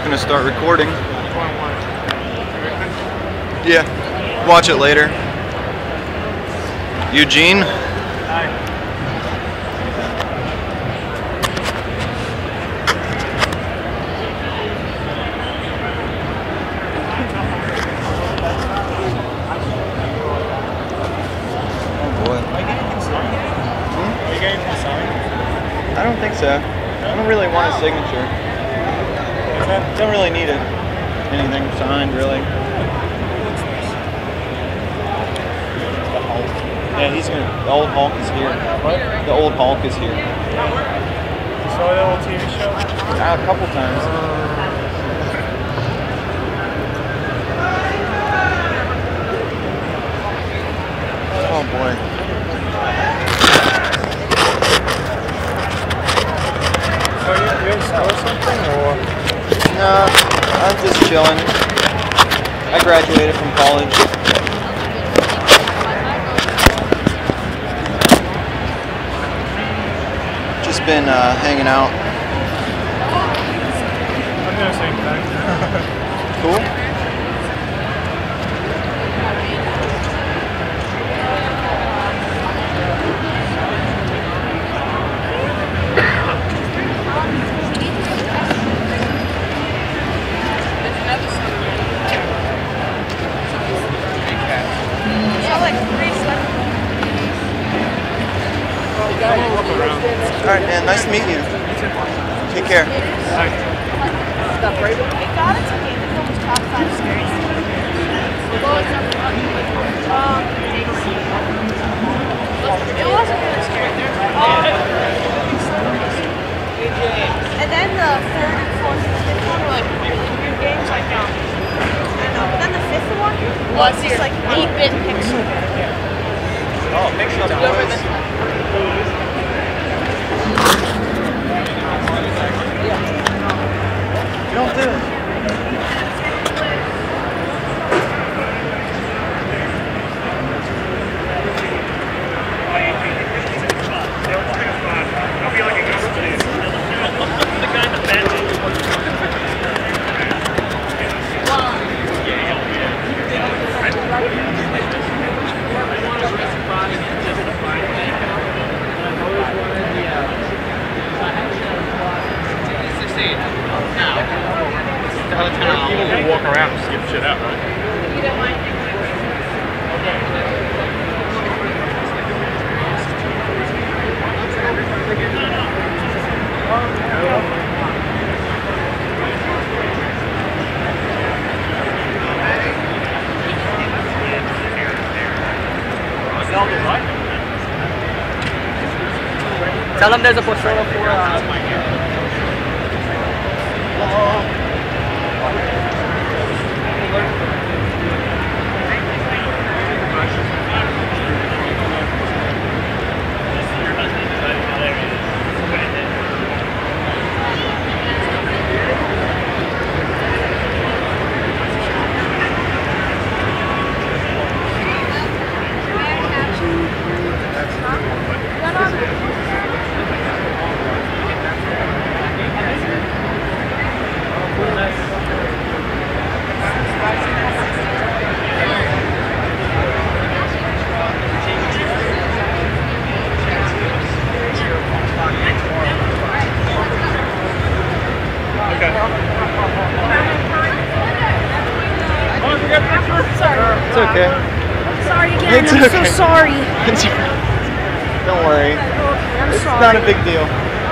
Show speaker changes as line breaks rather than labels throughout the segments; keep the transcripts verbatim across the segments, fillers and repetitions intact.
gonna start recording. Yeah, watch it later. Eugene?
Hi.
I don't think so. I don't really want a signature. Don't really need it. Anything signed, really. Yeah, he's gonna. The old Hulk is here. What? The old Hulk is here.
You saw that old T V show?
Uh, a couple times. Oh boy.
So you, you in school or something, or?
No, I'm just chilling. I graduated from college. Just been uh, hanging out.
I'm doing the same thing.
Cool. Alright, man. Nice to meet you. Take care.
Bye.
It wasn't really scary. And then the third and fourth and fifth one were like really weird games. Like, um, I don't know. But then the fifth one was just like eight bit pixel.
Oh, pixel. Don't do it.
People can walk around and skip shit out, right?
You don't mind?
Tell them there's a persona for uh,
It's okay.
Sorry again.
It's
I'm
okay.
so sorry.
It's, don't worry.
I'm
It's
sorry.
not a big deal.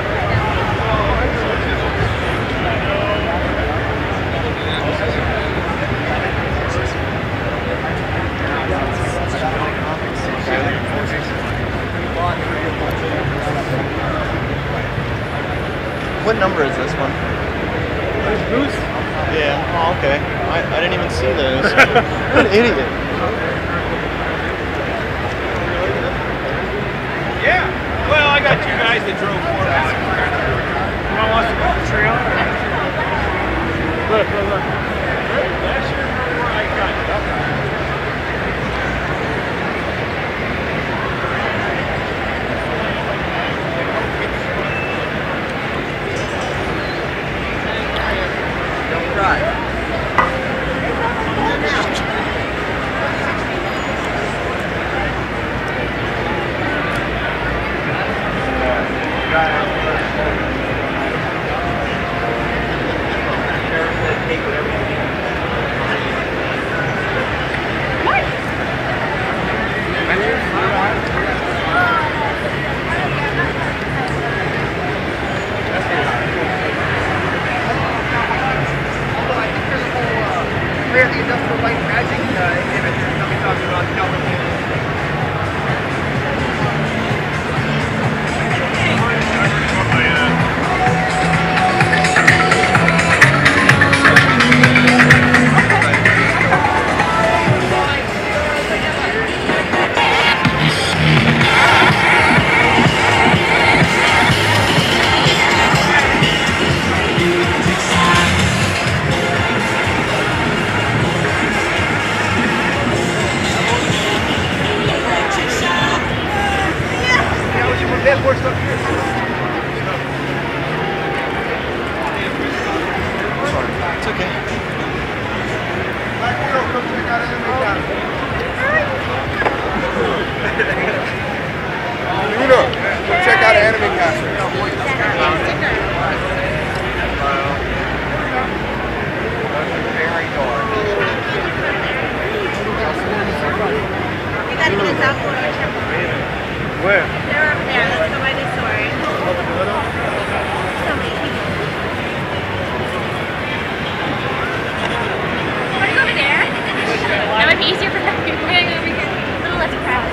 What number is this one?
Who's?
Yeah. Oh, okay. I, I didn't even see those. What an idiot.
Yeah. Well, I got two guys that drove four back. You want to watch the trail? Look, look, look. That's your number I got.
Yeah, the Industrial Light and Magic uh, exhibit. There's something talking about California. That works up here.
It's okay.
Come check out Luna, come check out an anime concert. Very dark.
You gotta get a documentary.
Where?
They're over there. Let's go by the store. So many people. Want to go over there? That might be easier for them. We're going to go over here. A little less crowded.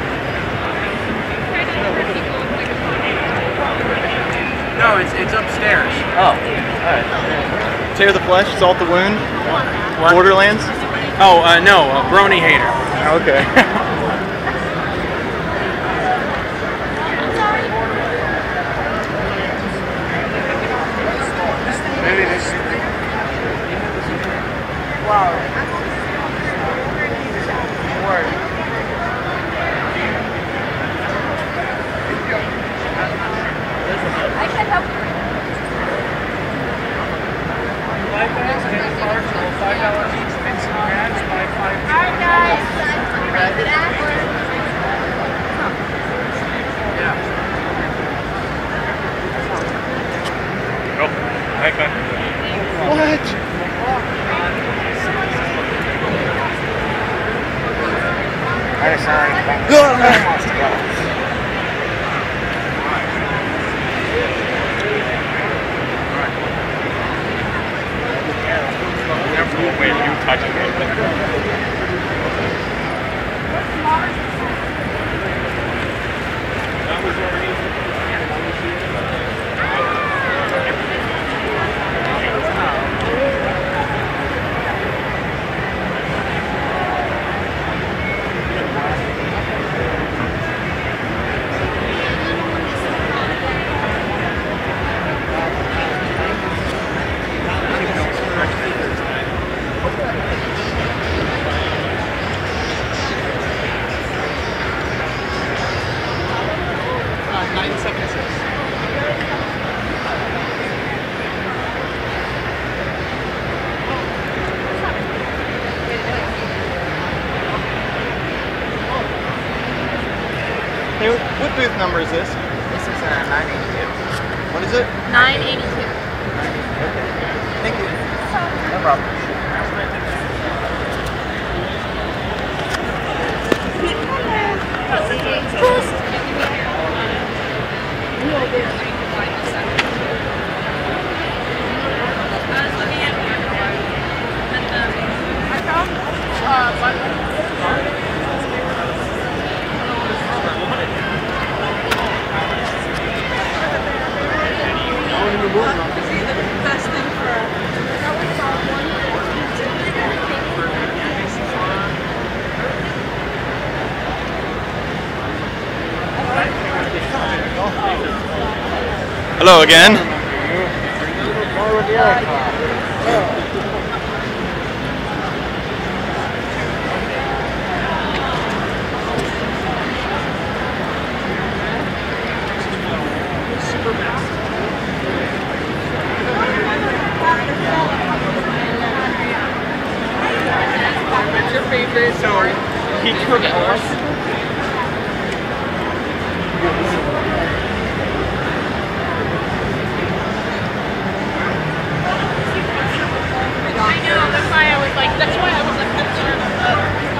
No, it's it's upstairs.
Oh, alright. Tear the flesh, salt the wound.
What?
Borderlands?
Oh, uh, no, a brony hater.
Okay.
Maybe this. Wow. Word.
I can help you.
Five dollars each.
Alright, guys.
Oh, hey, man.
What?
I sorry.
Wait, you touching me.
Hey, what booth number is this?
This is uh, nine eighty-two.
What is it?
nine eighty-two.
Thank you.
No problem.
Hello again.
He took ours.
I know, that's why I was like, that's why I was like concerned about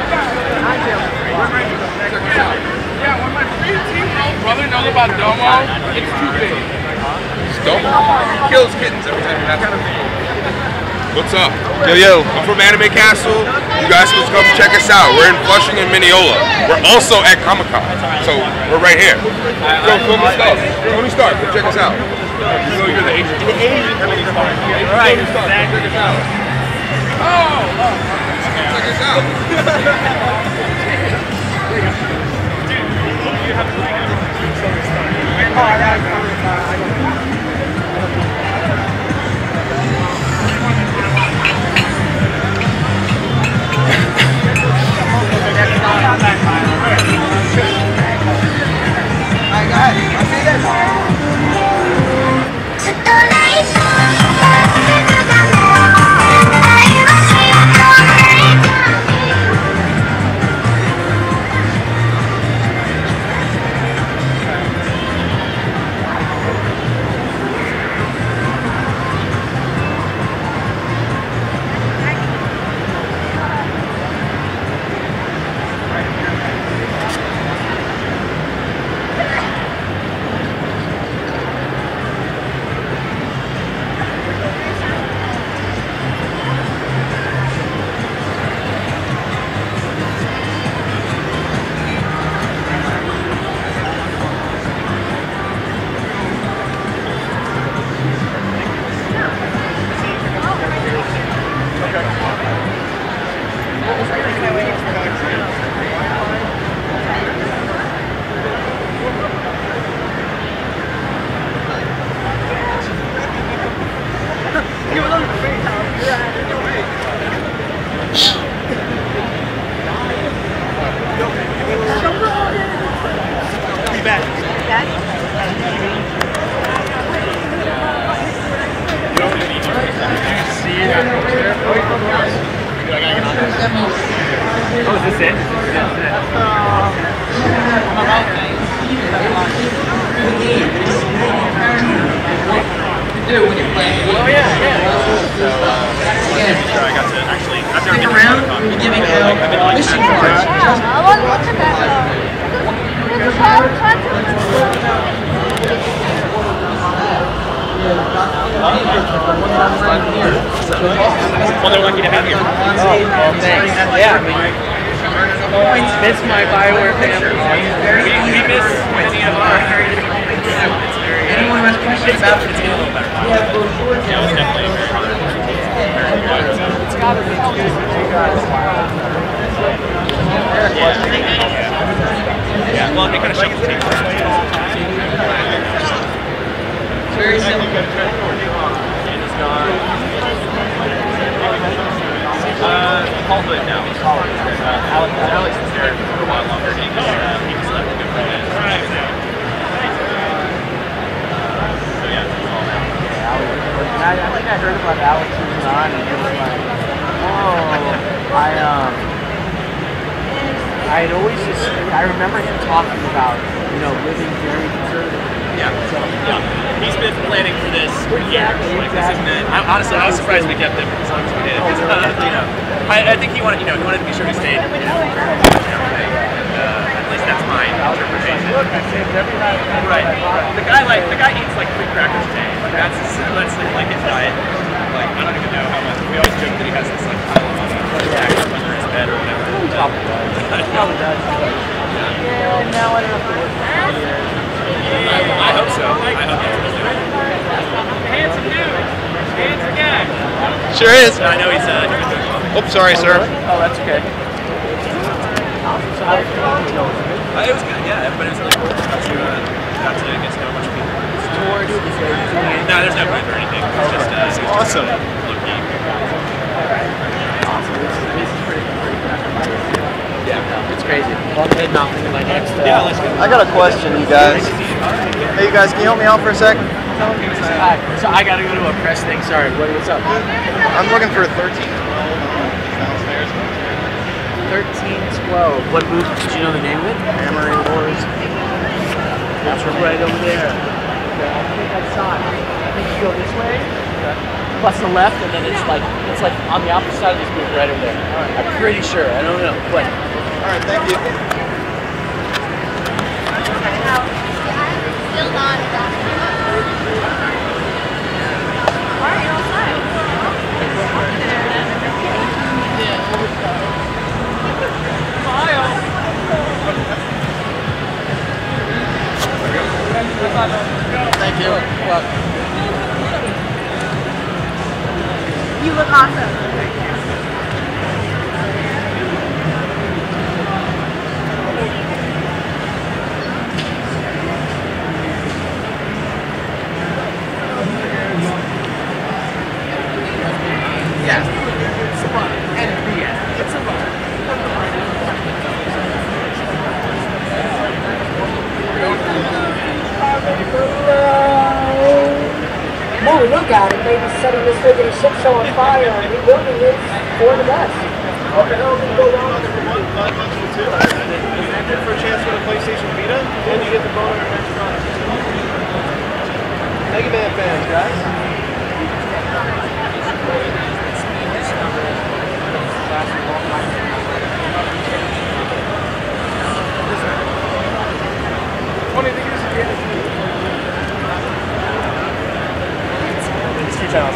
Yeah, when my fifteen-year-old brother knows about Domo, it's too big.
Domo? He kills kittens every time he has to. What's up?
Yo, yo.
I'm from Anime Castle. You guys can come check us out. We're in Flushing and Mineola. We're also at Comic Con. So we're right here. Go, Tony Stark. Tony Stark, come check us out. You know you're the Asian. The Asian Tony Stark.
Right,
Tony Stark, come check us out. Oh! Check us out.
Oh, is this it? Is this it?
Do when you're playing.
Oh yeah, yeah.
So, uh,
I got to actually. I've never
stick
been
around.
to
We're giving out mission
Yeah,
cards.
I want to look at that though. There's a lot of
Well, they're lucky to have you.
Oh, well, thanks. Yeah, I mean, miss my Bioware family.
We, we miss many of our.
Anyone who has questions about it?
It's a little better. Yeah, it was definitely very hard.
It's got to be good for you guys.
Yeah, well, they kind of shuffle the tape.
It's very simple.
Uh, Paul Hood now. Uh, Alex, Alex was there for a while longer. He just, uh, he just left to go for this. So yeah, it's all now.
I, I think I heard about Alex was on, and it was like, oh, I um, I had always just, I remember him talking about, you know, living very conservative.
Yeah.
So,
Yeah. He's been planning for this for years. Like, this isn't it. I, honestly, I was surprised we kept him as long as we did. Because, uh, you know, I, I think he wanted, you know, he wanted to be sure he stayed. You know, uh, at least that's my interpretation. Right. The guy like the guy eats like three crackers a day. Like that's that's like his diet. Like I don't even know how much. We always joke that he has this like pile of money under his bed or whatever.
he probably does. He probably does. Yeah, now I don't have to work for three years.
I, I hope so. I hope that's what he's doing.
Handsome dude. Handsome guy.
Sure is.
I know he's uh, he's doing well.
Oops, sorry, sir.
Oh, that's okay. So how did you know?
Uh, it was good, yeah. Everybody was really cool. Got to, uh, got to get to know a bunch of people. No, there's no booth or anything. It's just, uh, it's just
Awesome.
uh, low-key.
Yeah, it's crazy. Well, I'm heading off into my next. Uh,
Yeah, let's go.
I got a question, you guys. Hey, you guys, can you help me out for a sec?
Hi. So I gotta go to a press thing. Sorry. What, what's up?
I'm looking for thirteen twelve downstairs.
thirteen twelve. What movie? Did you know the name of it? Hammering Wars. That's right over there. Okay, I think I saw it. I think you go this way. Okay. Plus the left, and then it's like it's like on the opposite side of this booth right over there. Right. I'm pretty sure. I don't know, but.
All right, thank you.
Still not. Why are you outside?
Thank you. Well,
You look awesome.
Yes. It's a bar. And B S. It's a bar.
No, look at it. Maybe setting this friggin' shit show on fire and rebuilding it for the best. What the hell can go wrong?
for a chance for the PlayStation Vita, and you get the boner next month. Mega Man fans, guys. Funny thing is, it's two channels.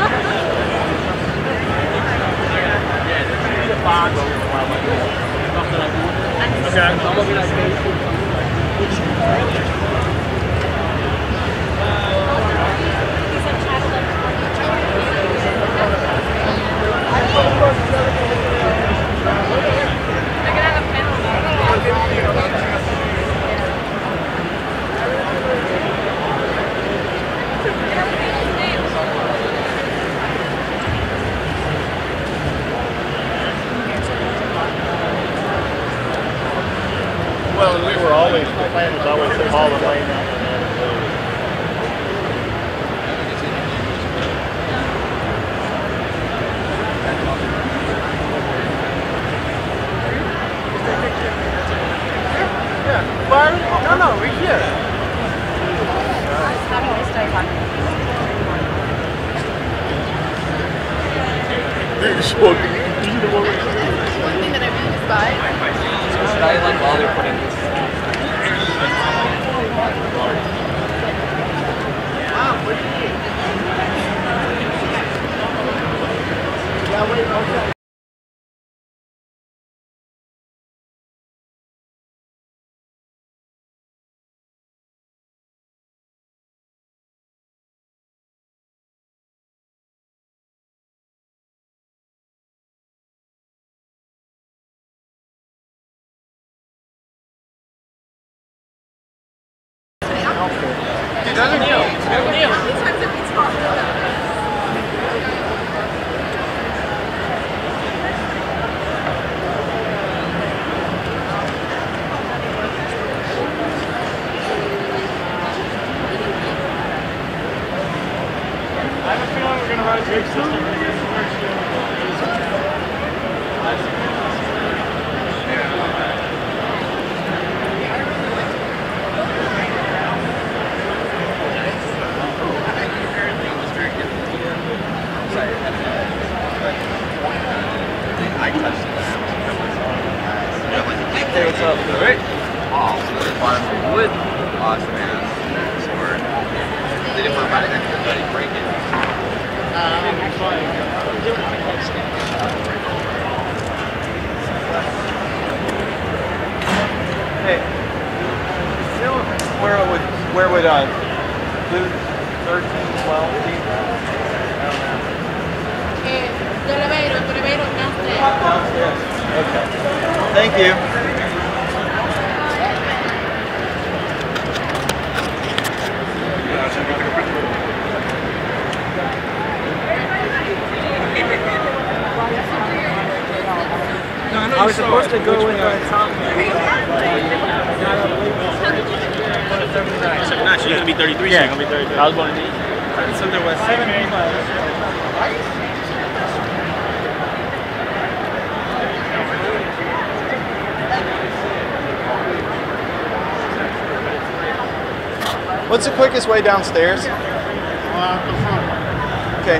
Well, and we were always, the plan was always to haul the lane out and then move. Yeah, Byron? No, no, we're here.
How do I start talking?
One
thing that I really despise.
I like while they're putting this.
Yeah, wait, okay.
Dude, doesn't Neil? Neil. I have a feeling we're gonna run a big system. I touched it. Hey, what's up? Great. Oh, bottom of wood. Awesome, man. Sword. They didn't worry about it. Everybody break it. Um, hey, you know where would where would uh booth thirteen twelve be? I don't know.
Downstairs.
Downstairs. Okay. Thank you.
I was supposed to go with uh, Tom.
Nah, she's gonna be thirty-three. Yeah, gonna be thirty-three. I was born in eight.
So there was seven people.
What's the quickest way downstairs? Okay.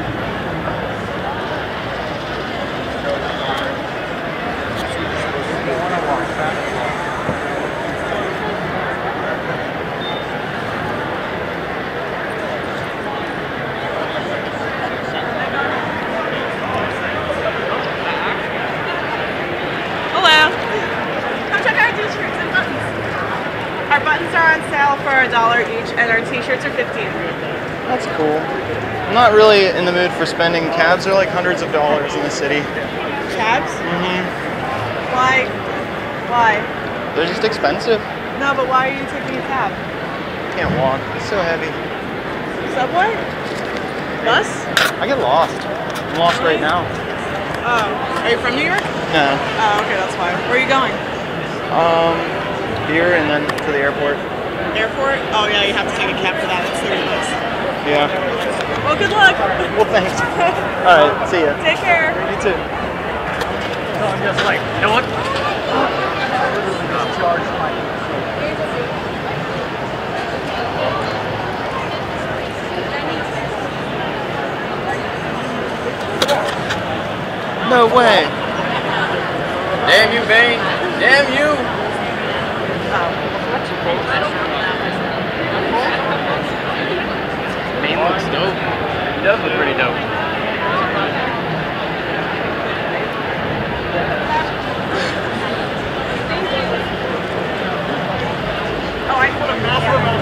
Hello. Come check our t-shirts and buttons. Our buttons are on sale for a dollar each, and our t-shirts are fifteen.
That's cool. I'm not really in the mood for spending. Cabs are like hundreds of dollars in the city.
Cabs?
Mm-hmm.
Why? Why?
They're just expensive.
No, but why are you taking a cab?
Can't walk. It's so heavy.
Subway? Bus?
I get lost. I'm lost right now.
Oh. Are you from New York?
No.
Oh, okay, that's why. Where are you going?
Um, here and then to the airport.
Airport? Oh yeah, you have to take a cab for that. It's thirty bucks.
Yeah.
Well, good luck.
Well, thanks. All right, see ya.
Take care.
You too.
So I'm just like, you know what?
No way.
Damn you, Bane. Damn you. Bane looks dope. He does look pretty dope.
Oh, I put a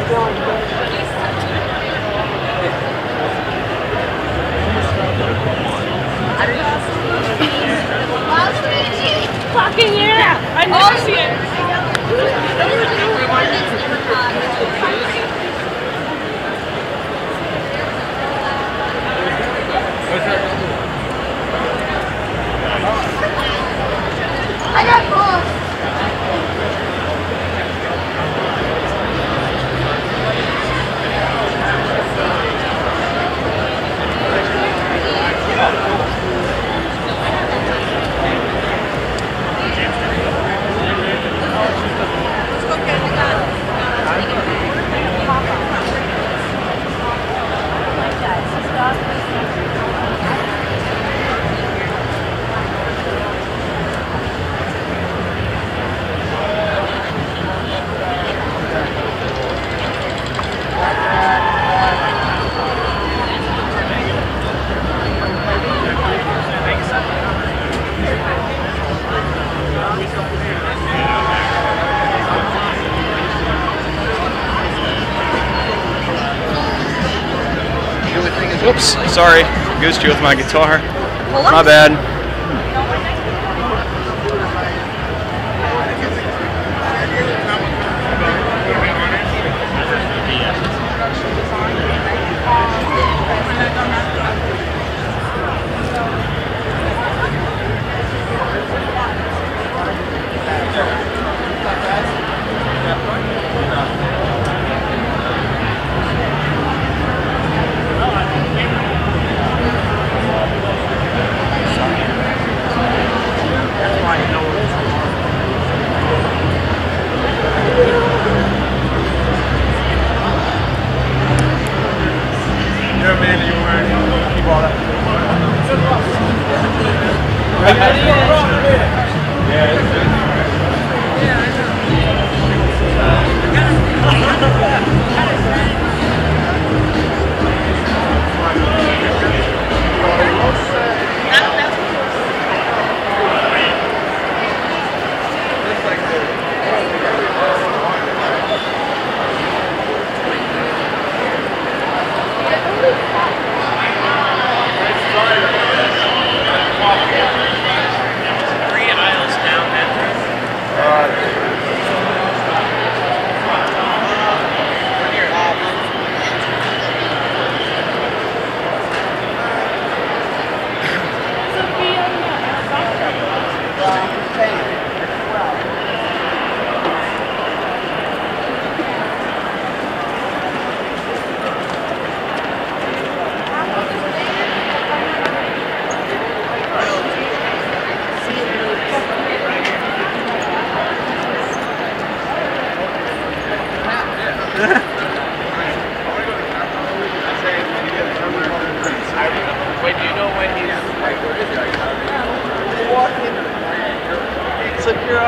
Fucking yeah! I never see it.
I got balls.
Whoops, sorry. Goosed you with my guitar.
Hold on.
My bad. Sorry.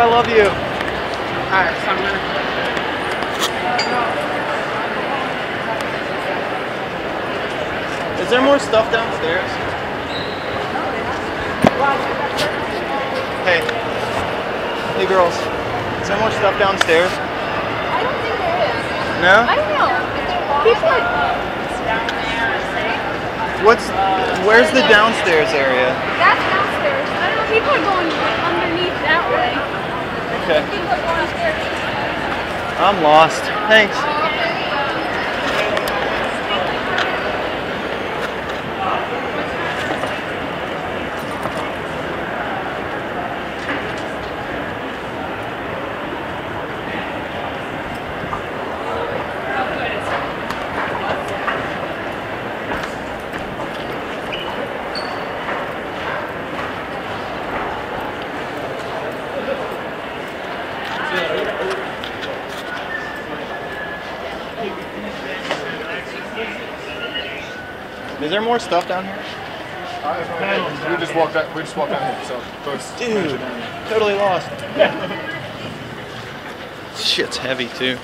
I love you.
Alright, so I'm gonna.
Is there more stuff downstairs? Hey. Hey girls. Is there more stuff downstairs?
I don't think there is.
No?
I don't know. People are...
What's, where's the downstairs area?
That's downstairs. I don't know. People are going underneath that way.
Okay.
People are going upstairs.
I'm lost. Thanks. Is there more stuff down here?
We just walked out. We just walked out here. So, first.
Dude, totally lost. Shit's heavy too.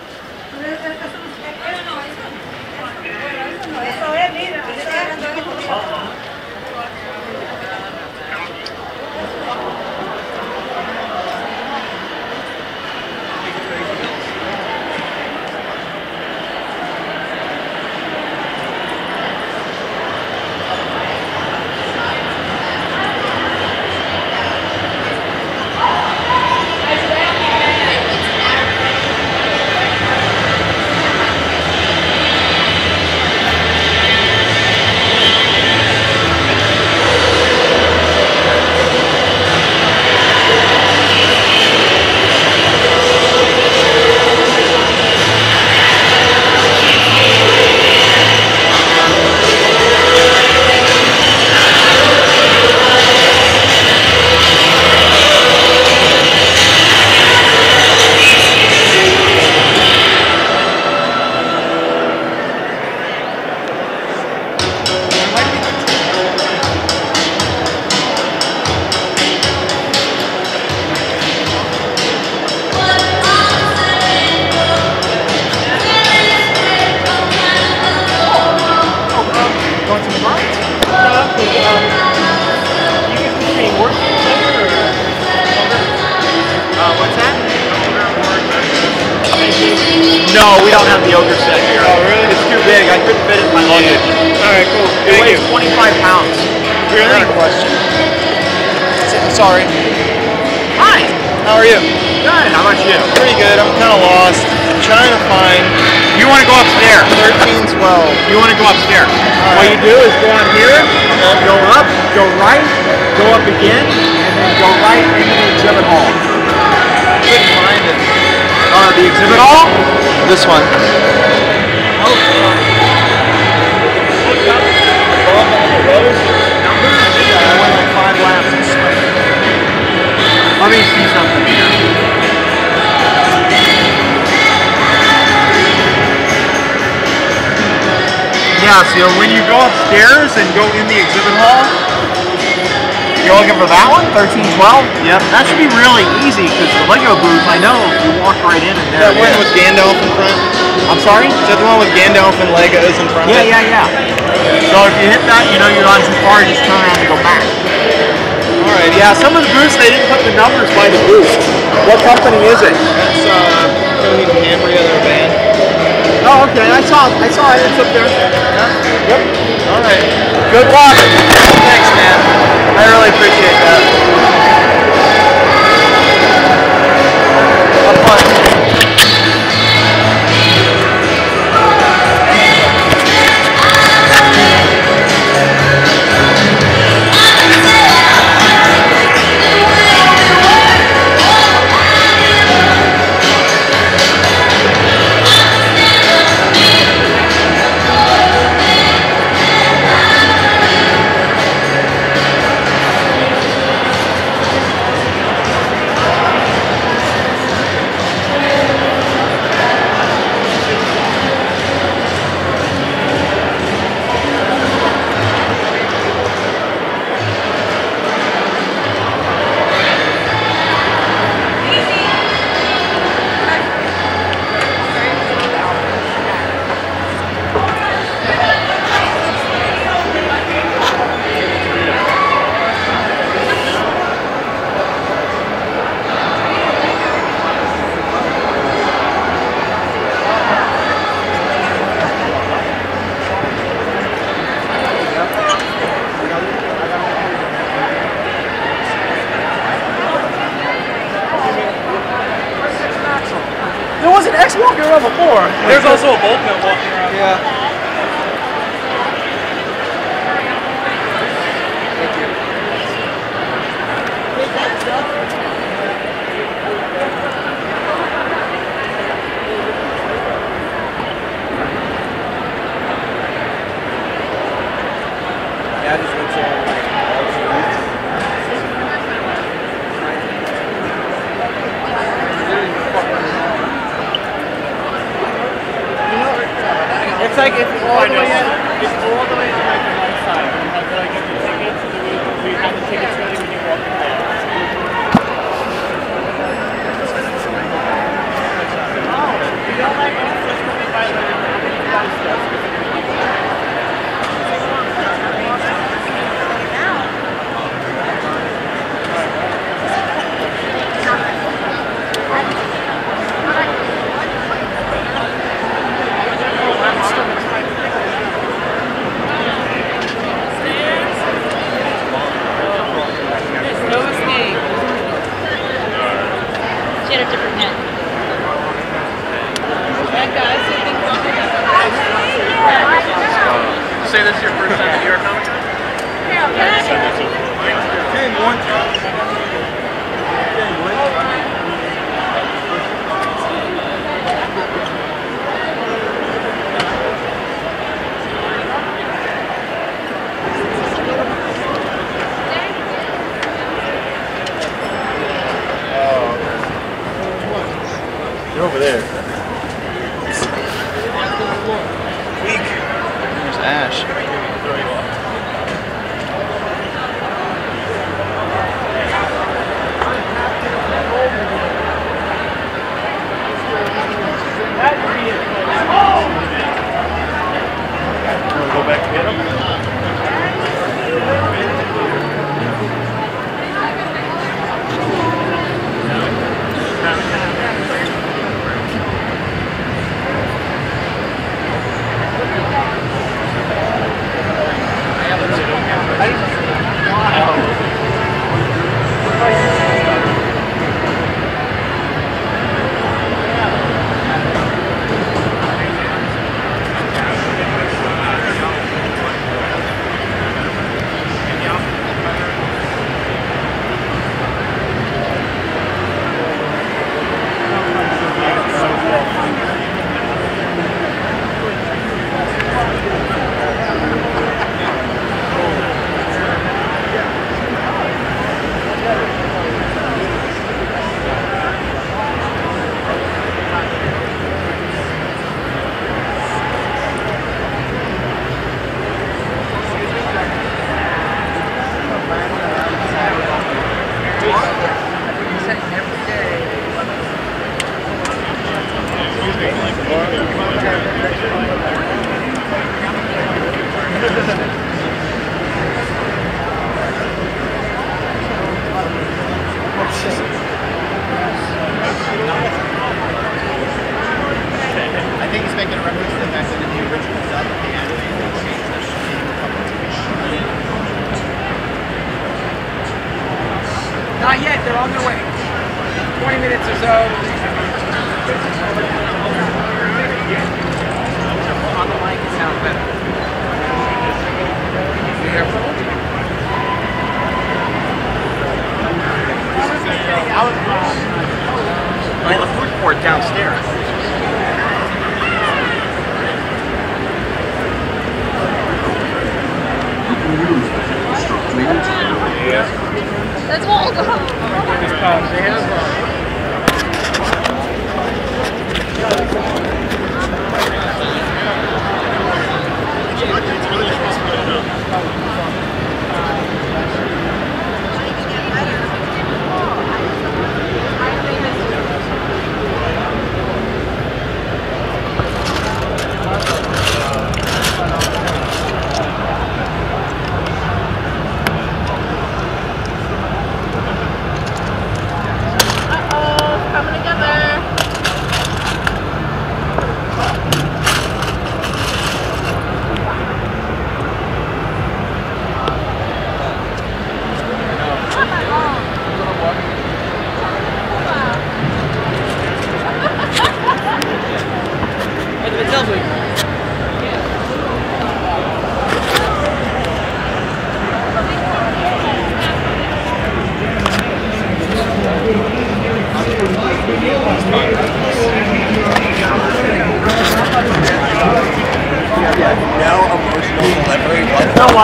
No, we don't have the ogre set here.
Oh, really?
It's too big. I couldn't fit it in my luggage.
Alright, cool.
It
Thank
weighs
you.
twenty-five pounds.
Really? I got a question. S- Sorry.
Hi.
How are you?
Good. How about you?
Pretty good. I'm kind of lost. I'm trying to find
You want to go upstairs?
thirteen twelve.
You want to go upstairs?
All
What
right.
you do is go out here, go up, go right, go up again, and then go right into the exhibit hall.
Couldn't find it.
Uh, the exhibit hall?
This one.
Let me see something here. Yeah, so when you go upstairs and go in the exhibit hall, you're looking for that one, thirteen twelve? Yep. That should be really easy because the Lego booth, I know, you walk right in and there
That
it
one
is.
with Gandalf in front?
I'm sorry?
Is that the one with Gandalf and Legos in front?
Yeah, yeah, yeah. So if you hit that, you know you're on safari, just turn around and go back.
Alright,
Yeah, some of the booths, they didn't put the numbers by the booth. What company is it?
That's uh, Tony and Cambria, their band.
Oh, okay, I saw I saw it. It's up there. Yeah. Yep.
Alright.
Good luck.
Thanks, man. I really appreciate that. Have fun.
level four.
There's also a bolt mill walking around.
Yeah.
Yeah, just looks all like it's like it's all the way in, it's all the way in like the right side. We have to like get the tickets, and we, we have the tickets ready when you walk in there. Oh, you don't like it? Just when we buy like
She had a different head. That guy, so I think
You say this is your first time at New York Comic Con?
They're over there. Weak. There's Ash. Wanna go back to get him?
I think he's making a reference to the fact that in the original dub, the anime, they changed the name a couple times.
Not yet, they're on their way. twenty minutes or so. On the mic, it sounds better. Be careful.
By the food court downstairs.
That's all.
They have uh,
Uh-oh, coming together.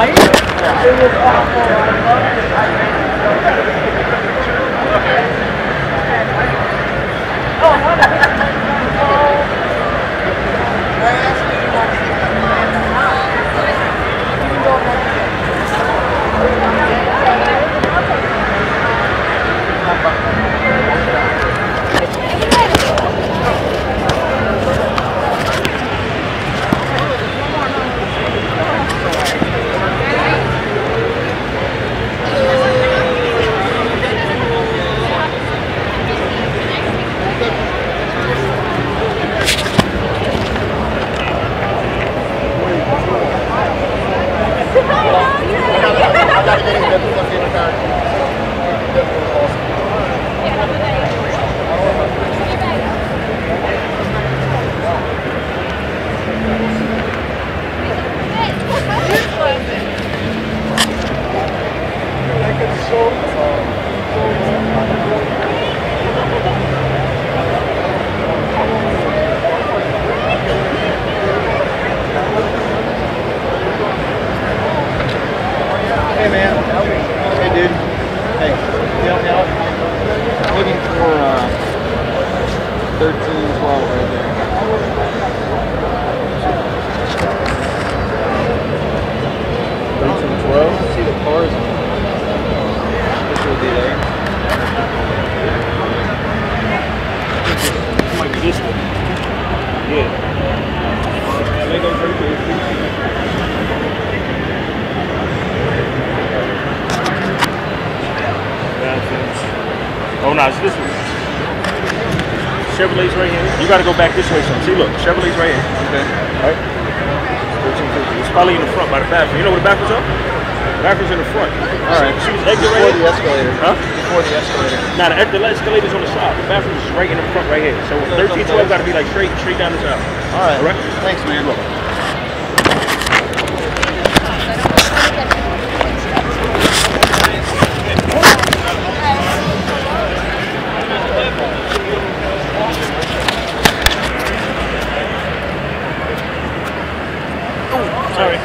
Hey man. Hey dude. Hey, can you help me out? I'm looking for uh, thirteen twelve right there. thirteen twelve? I see the cars. This will be there. This might be this one. Yeah. They go thirteen. Oh no, it's this one. Chevrolet's right here. You gotta go back this way some. See, look, Chevrolet's right here. Okay. Alright. thirteen fifty. It's probably in the front by the bathroom. You know where the bathroom's are? The bathroom's in the front. Alright. See, see exit right here? Before the escalator. Huh? Before the escalator. Nah, the, the escalator's on the side. The bathroom's right in the front right here. So thirteen twelve gotta be like straight straight down this aisle. Alright. Alright? Thanks, man. Look. Sorry.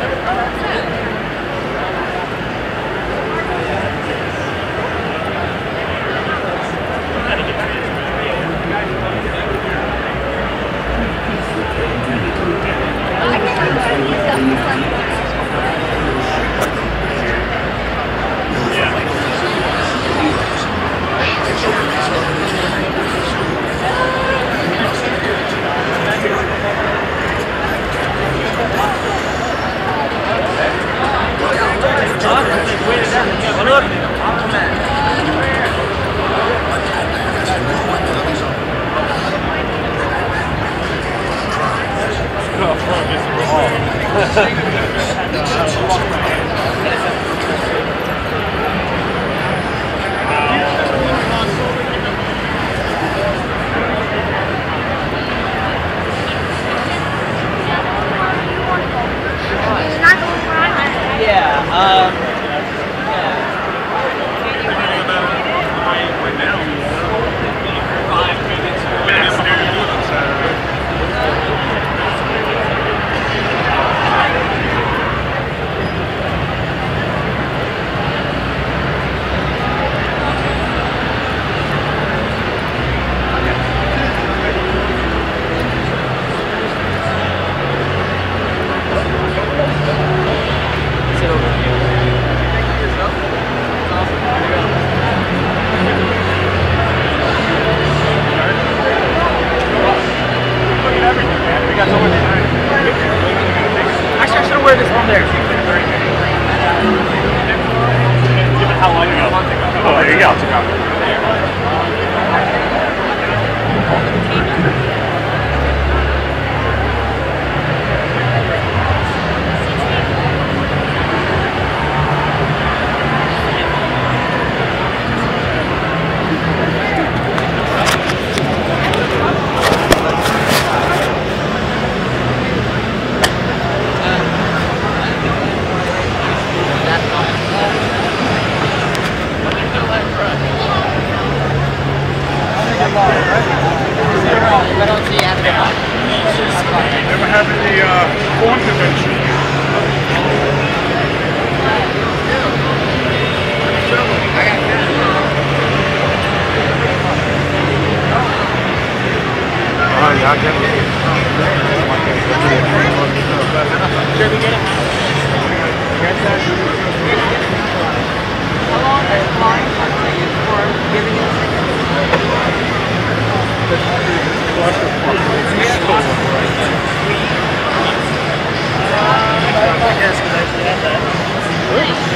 Right.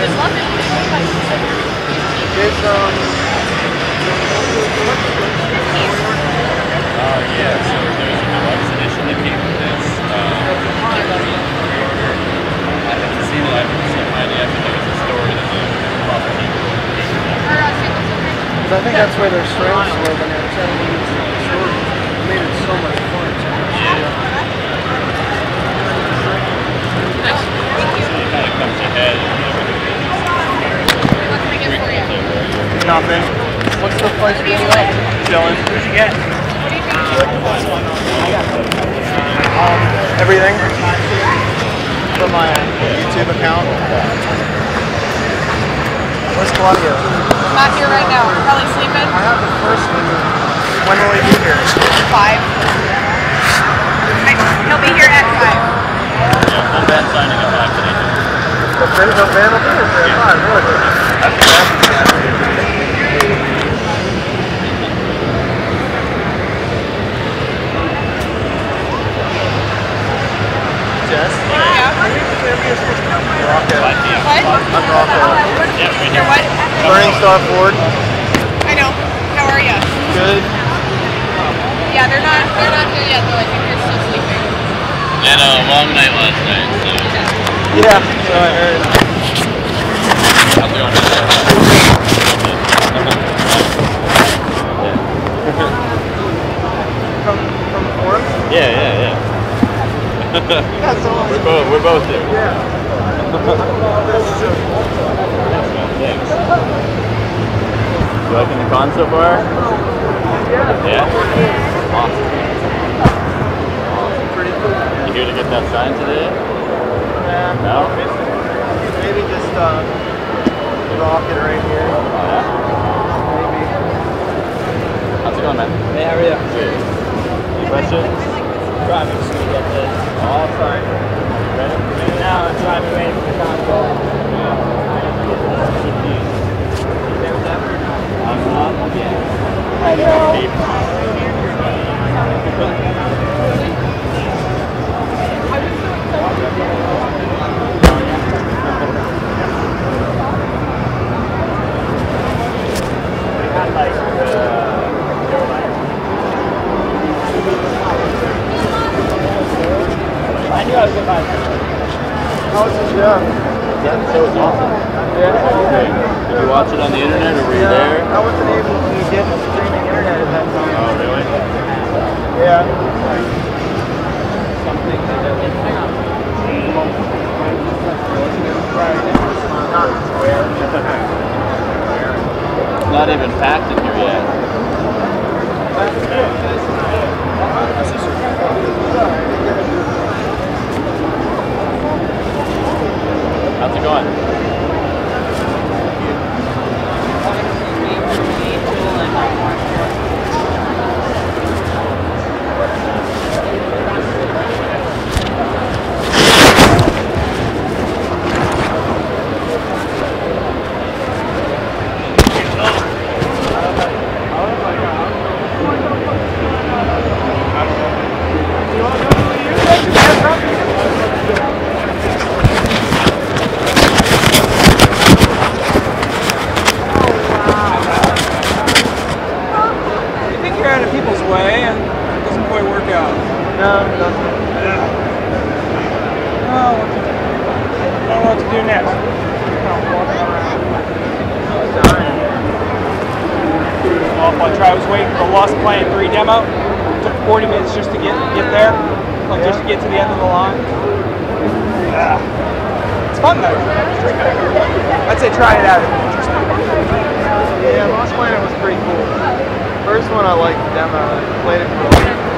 just love it.
It's, um...
Oh yeah, so there's a deluxe edition that came with this. Um, I haven't seen it, I haven't seen my idea, but there was a story that the Buffalo
I think that's where their strengths were when they were telling me these stories. It made it so much fun.
Yeah. Nice. So it kind of comes ahead.
Nothing. What's the place for you? Chilling. What'd you get? Um, everything from my YouTube account. Where's Claudia?
Not here right now. Probably sleeping.
I have the first one. When will he be here?
Five. I, he'll be here at five.
Yeah, I'm bad signing up back today.
The friends of man will be here at five. Really? That's fantastic. Jess?
Yeah.
Rocco.
What?
I'm Rocco.
You're what?
Burning Star Ford.
I know. How are you?
Good.
Yeah, they're not. They're not here yet though. I think they're still sleeping.
They had a long night last night, so.
Yeah, so I heard.
How's it going?
From from the forum?
Yeah, yeah, yeah.
Yeah, so
we're both we're both there.
Yeah.
Thanks. You liking the con so far? Yeah. Yeah? Awesome.
Pretty cool.
You here to get that sign today?
Yeah.
No?
Maybe just uh, rock it right here.
Yeah?
Maybe.
How's it going, man?
Hey, how are you?
Good. Any questions?
Driving so we get this.
All fine. Ready?
Now I'm driving away from the console.
I'm not yet.
I know. I knew I was going to buy it. How was the show?
That show was awesome.
Yeah.
Did you watch it on the internet or were you
Yeah,
there?
I wasn't able to get streaming internet at that time.
Oh, really?
Yeah. Like, something that doesn't
Not even packed in here yet. How's it going?
Lost Planet three demo. It took forty minutes just to get get there, like just to get to the end of the line. Yeah. It's fun though. I'd say try it out.
Yeah, Lost Planet was pretty cool. First one I liked the demo. I played it for a while.